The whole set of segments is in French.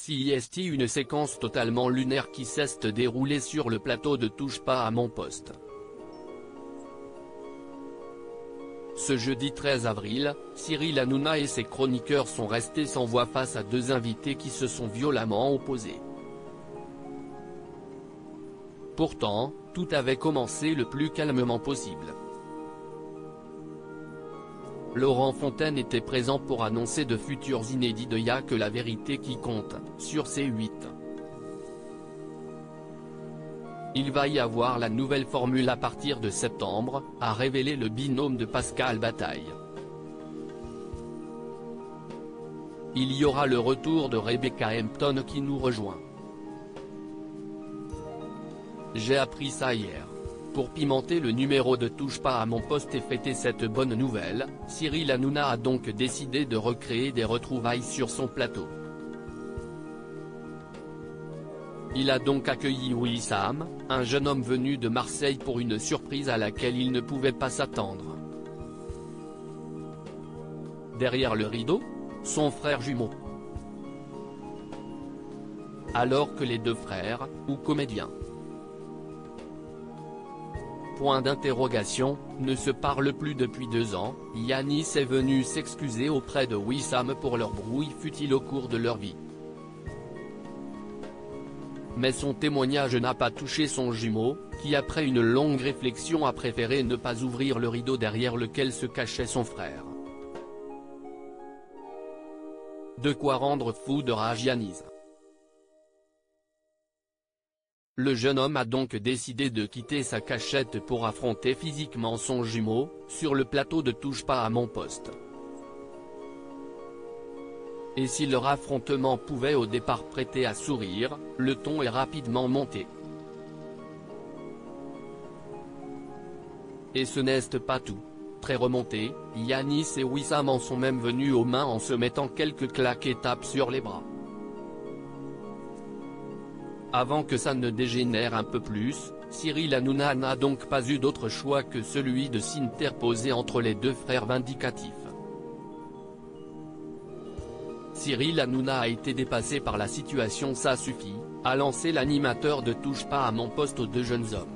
CIST, une séquence totalement lunaire qui s'est déroulée sur le plateau de Touche pas à mon poste. Ce jeudi 13 avril, Cyril Hanouna et ses chroniqueurs sont restés sans voix face à deux invités qui se sont violemment opposés. Pourtant, tout avait commencé le plus calmement possible. Laurent Fontaine était présent pour annoncer de futurs inédits de Y'a que la vérité qui compte, sur C8. Il va y avoir la nouvelle formule à partir de septembre, a révélé le binôme de Pascal Bataille. Il y aura le retour de Rebecca Hampton qui nous rejoint. J'ai appris ça hier. Pour pimenter le numéro de Touche pas à mon poste et fêter cette bonne nouvelle, Cyril Hanouna a donc décidé de recréer des retrouvailles sur son plateau. Il a donc accueilli Wissam, un jeune homme venu de Marseille pour une surprise à laquelle il ne pouvait pas s'attendre. Derrière le rideau, son frère jumeau. Alors que les deux frères, ou comédiens, point d'interrogation, ne se parlent plus depuis 2 ans, Yanis est venu s'excuser auprès de Wissam pour leur brouille futile au cours de leur vie. Mais son témoignage n'a pas touché son jumeau, qui après une longue réflexion a préféré ne pas ouvrir le rideau derrière lequel se cachait son frère. De quoi rendre fou de rage Yanis. Le jeune homme a donc décidé de quitter sa cachette pour affronter physiquement son jumeau, sur le plateau de Touche pas à mon poste. Et si leur affrontement pouvait au départ prêter à sourire, le ton est rapidement monté. Et ce n'est pas tout. Très remonté, Yanis et Wissam en sont même venus aux mains en se mettant quelques claques et tapes sur les bras. Avant que ça ne dégénère un peu plus, Cyril Hanouna n'a donc pas eu d'autre choix que celui de s'interposer entre les deux frères vindicatifs. Cyril Hanouna a été dépassé par la situation, ça suffit, a lancé l'animateur de Touche pas à mon poste aux deux jeunes hommes.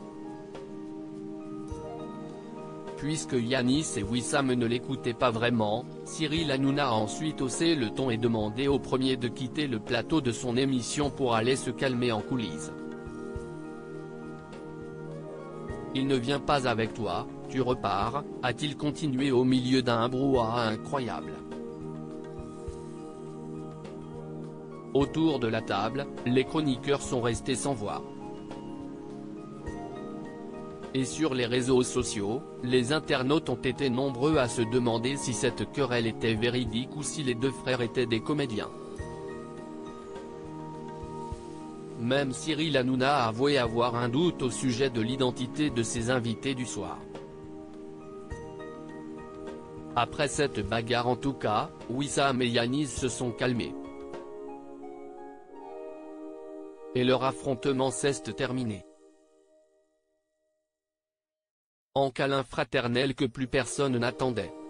Puisque Yanis et Wissam ne l'écoutaient pas vraiment, Cyril Hanouna a ensuite haussé le ton et demandé au premier de quitter le plateau de son émission pour aller se calmer en coulisses. Il ne vient pas avec toi, tu repars, a-t-il continué au milieu d'un brouhaha incroyable. Autour de la table, les chroniqueurs sont restés sans voix. Et sur les réseaux sociaux, les internautes ont été nombreux à se demander si cette querelle était véridique ou si les deux frères étaient des comédiens. Même Cyril Hanouna a avoué avoir un doute au sujet de l'identité de ses invités du soir. Après cette bagarre en tout cas, Wissam et Yanis se sont calmés. Et leur affrontement s'est terminé en câlin fraternel que plus personne n'attendait.